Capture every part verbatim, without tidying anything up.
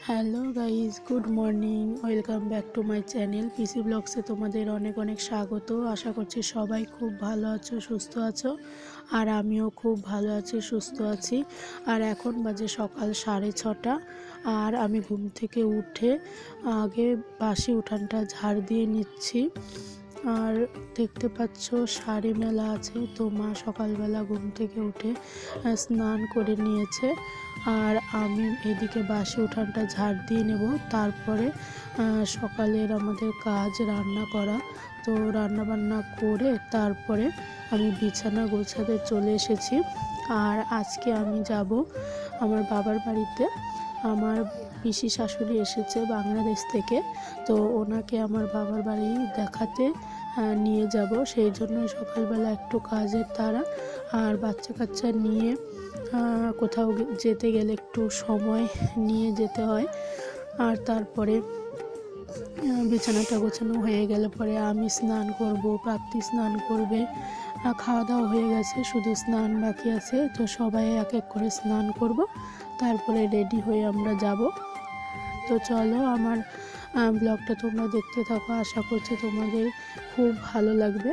Hello guys, good morning. Welcome back to my channel PC ব্লগসে তোমাদের অনেক অনেক স্বাগত। আশা করছি সবাই খুব ভালো আছো, সুস্থ আছো, আর আমিও খুব ভালো আছি, সুস্থ আছি। আর এখন বাজে সকাল সাড়ে ছটা, আর আমি ঘুম থেকে উঠে আগে বাসি উঠানটা ঝাড় দিয়ে নিচ্ছি। আর দেখতে পাচ্ছ শাড়ি মেলা আছে, তো মা সকালবেলা ঘুম থেকে উঠে স্নান করে নিয়েছে, আর আমি এদিকে বাসি উঠানটা ঝাড় দিয়ে নেব। তারপরে সকালের আমাদের কাজ রান্না করা, তো রান্না বান্না করে তারপরে আমি বিছানা গোছাতে চলে এসেছি। আর আজকে আমি যাব আমার বাবার বাড়িতে। আমার পিসি শাশুড়ি এসেছে বাংলাদেশ থেকে, তো ওনাকে আমার বাবার বাড়ি দেখাতে নিয়ে যাব। সেই জন্য সকালবেলা একটু কাজের তাড়া, আর বাচ্চা কাচ্চা নিয়ে কোথাও যেতে গেলে একটু সময় নিয়ে যেতে হয়। আর তারপরে বিছানাটা গোছানো হয়ে গেলে পরে আমি স্নান করব, প্রাপ্তি স্নান করবে, খাওয়া দাওয়া হয়ে গেছে, শুধু স্নান বাকি আছে। তো সবাই এক এক করে স্নান করব, তারপরে রেডি হয়ে আমরা যাব। তো চলো, আমার ব্লগটা তোমরা দেখতে থাকো, আশা করছি তোমাদের খুব ভালো লাগবে।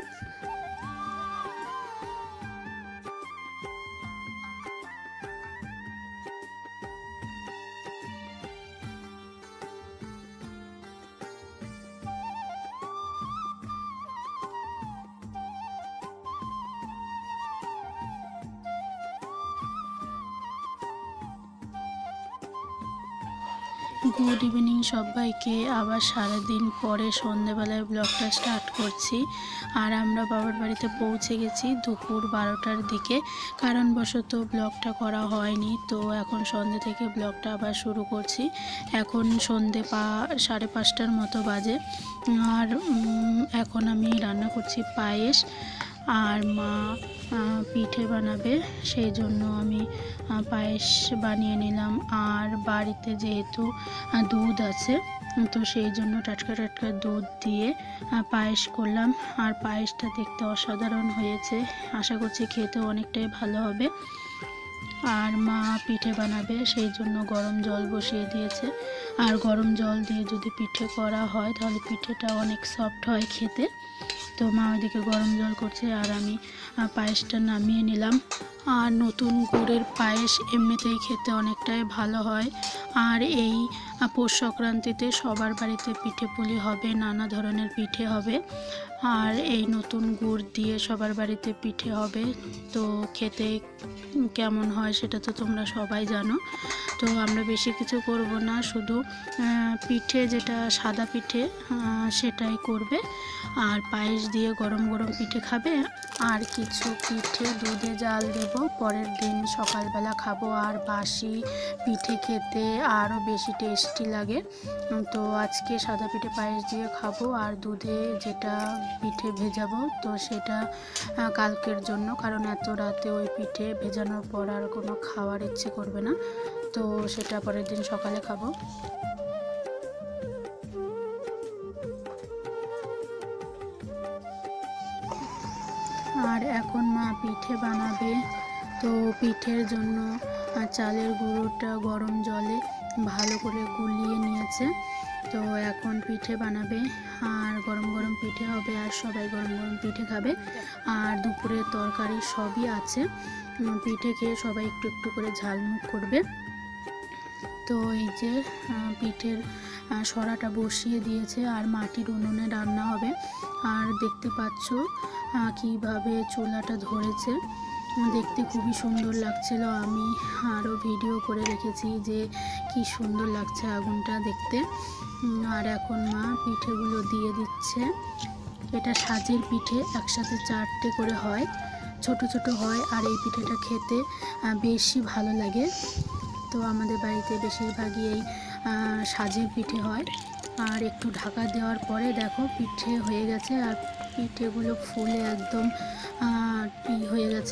গুড ইভিনিং সবাইকে। আবার সারাদিন পরে সন্ধেবেলায় ব্লগটা স্টার্ট করছি। আর আমরা বাবার বাড়িতে পৌঁছে গেছি দুপুর বারোটার দিকে, কারণবশত ব্লগটা করা হয়নি। তো এখন সন্ধে থেকে ব্লগটা আবার শুরু করছি। এখন সন্ধে পা সাড়ে পাঁচটার মতো বাজে, আর এখন আমি রান্না করছি পায়েস, আর মা পিঠে বানাবে, সেই জন্য আমি পায়েস বানিয়ে নিলাম। আর বাড়িতে যেহেতু দুধ আছে, তো সেই জন্য টাটকা টাটকা দুধ দিয়ে পায়েস করলাম। আর পায়েসটা দেখতে অসাধারণ হয়েছে, আশা করছি খেতে অনেকটাই ভালো হবে। আর মা পিঠে বানাবে, সেই জন্য গরম জল বসিয়ে দিয়েছে। আর গরম জল দিয়ে যদি পিঠে করা হয় তাহলে পিঠেটা অনেক সফট হয় খেতে। তো মা ওইদিকে গরম জল করছে, আর আমি পায়েসটা নামিয়ে নিলাম। আর নতুন গুড়ের পায়েস এমনিতেই খেতে অনেকটাই ভালো হয়। আর এই পৌষ সংক্রান্তিতে সবার বাড়িতে পিঠে পুলি হবে, নানা ধরনের পিঠে হবে। আর এই নতুন গুড় দিয়ে সবার বাড়িতে পিঠে হবে, তো খেতে কেমন হয় সেটা তো তোমরা সবাই জানো। তো আমরা বেশি কিছু করব না, শুধু পিঠে যেটা সাদা পিঠে সেটাই করবে। আর পায়েস দিয়ে গরম গরম পিঠে খাবে, আর কিছু পিঠে দুধে জাল দেব, পরের দিন সকালবেলা খাবো। আর বাসি পিঠে খেতে আরও বেশি টেস্টি লাগে। তো আজকে সাদা পিঠে পায়েস দিয়ে খাবো, আর দুধে যেটা পিঠে ভেজাবো তো সেটা কালকের জন্য, কারণ এত রাতে ওই পিঠে ভেজানোর পর আর কোনো খাওয়ার ইচ্ছে করবে না, তো সেটা পরের দিন সকালে খাবো। আর এখন মা পিঠে বানাবে, তো পিঠের জন্য চালের গুঁড়োটা গরম জলে ভালো করে গুলিয়ে নিয়েছে। তো এখন পিঠে বানাবে, আর গরম গরম পিঠে হবে, আর সবাই গরম গরম পিঠে খাবে। আর দুপুরের তরকারি সবই আছে, পিঠে খেয়ে সবাই একটু একটু করে ঝালমুখ করবে। তো এই যে পিঠের সরাটা বসিয়ে দিয়েছে, আর মাটির উনুনে রান্না হবে। আর দেখতে পাচ্ছ কিভাবে চুলাটা ধরেছে, দেখতে খুবই সুন্দর লাগছিল। আমি আরও ভিডিও করে রেখেছি যে কি সুন্দর লাগছে আগুনটা দেখতে। আর এখন মা পিঠেগুলো দিয়ে দিচ্ছে। এটা সাজের পিঠে, একসাথে চারটে করে হয়, ছোট ছোট হয়, আর এই পিঠেটা খেতে বেশি ভালো লাগে। তো আমাদের বাড়িতে বেশিরভাগই এই সাজের পিঠে হয়। আর একটু ঢাকা দেওয়ার পরে দেখো পিঠে হয়ে গেছে, আর পিঠেগুলো ফুলে একদম ই হয়ে গেছে।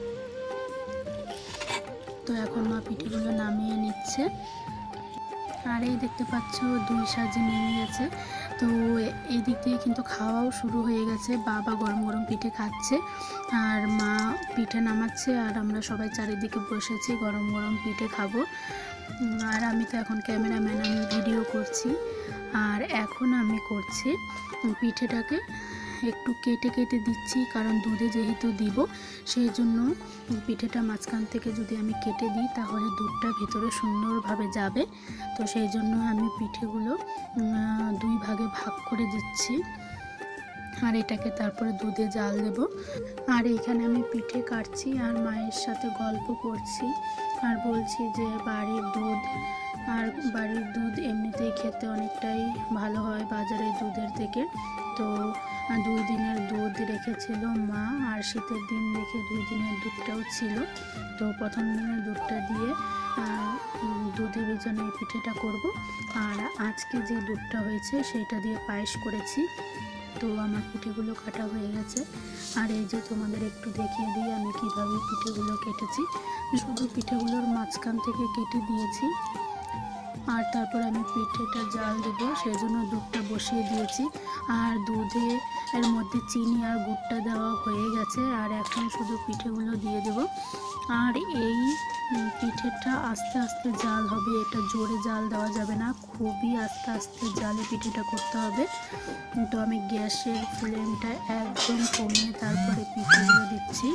তো এখন মা পিঠেগুলো নামিয়ে নিচ্ছে। আর এই দেখতে পাচ্ছ দুই সাজে নেমে গেছে। তো এই দিক দিয়ে কিন্তু খাওয়াও শুরু হয়ে গেছে, বাবা গরম গরম পিঠে খাচ্ছে, আর মা পিঠে নামাচ্ছে, আর আমরা সবাই চারিদিকে বসেছি গরম গরম পিঠে খাবো। আর আমি তো এখন ক্যামেরাম্যান, আমি ভিডিও করছি। আর এখন আমি করছি পিঠেটাকে একটু কেটে কেটে দিচ্ছি, কারণ দুধে যেহেতু দিব সেই জন্য পিঠেটা মাঝখান থেকে যদি আমি কেটে দিই তাহলে দুধটা ভিতরে সুন্দরভাবে যাবে। তো সেই জন্য আমি পিঠেগুলো দুই ভাগে ভাগ করে দিচ্ছি, আর এটাকে তারপরে দুধে জাল দেব। আর এইখানে আমি পিঠে কাটছি আর মায়ের সাথে গল্প করছি আর বলছি যে বাড়ির দুধ আর বাড়ির দুধ এমনিতেই খেতে অনেকটাই ভালো হয় বাজারের দুধের থেকে। তো দুই দিনের দুধ রেখেছিল মা, আর শীতের দিন দেখে দুই দিনের দুধটাও ছিল। তো প্রথম দিনের দুধটা দিয়ে দুধে ভেজানো এই পিঠেটা করব, আর আজকে যে দুধটা হয়েছে সেটা দিয়ে পায়েস করেছি। তো আমার পিঠেগুলো কাটা হয়ে গেছে, আর এই যে তোমাদের একটু দেখিয়ে দিই আমি কিভাবে পিঠেগুলো কেটেছি। শুধু পিঠেগুলোর মাঝখান থেকে কেটে দিয়েছি, আর তারপর আমি পিঠেটা জাল দেবো সেই জন্য দুধটা বসিয়ে দিয়েছি। আর দুধে এর মধ্যে চিনি আর গুড়টা দেওয়া হয়ে গেছে, আর এখন শুধু পিঠেগুলো দিয়ে দেব। আর এই পিঠেটা আস্তে আস্তে জাল হবে, এটা জোরে জাল দেওয়া যাবে না, খুবই আস্তে আস্তে জালে পিঠেটা করতে হবে। তো আমি গ্যাসের ফ্লেমটা একদম কমিয়ে তারপরে পিঠেগুলো দিচ্ছি।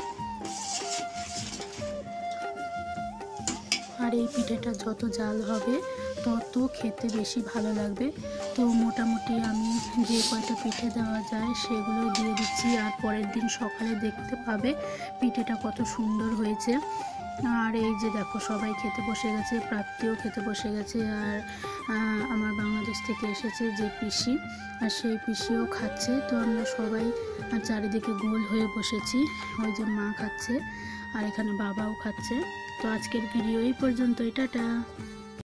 আর এই পিঠেটা যত জাল হবে তত খেতে বেশি ভালো লাগবে। তো মোটামুটি আমি যে কয়টা পিঠে দেওয়া যায় সেগুলো দিয়ে দিচ্ছি, আর পরের দিন সকালে দেখতে পাবে পিঠেটা কত সুন্দর হয়েছে। আর এই যে দেখো সবাই খেতে বসে গেছে, প্রাপ্তিও খেতে বসে গেছে, আর আমার বাংলাদেশ থেকে এসেছে যে পিসি, আর সেই পিসিও খাচ্ছে। তো আমরা সবাই চারিদিকে গোল হয়ে বসেছি, ওই যে মা খাচ্ছে আর এখানে বাবাও খাচ্ছে। তো আজকের ভিডিও এই পর্যন্তই, টাটা।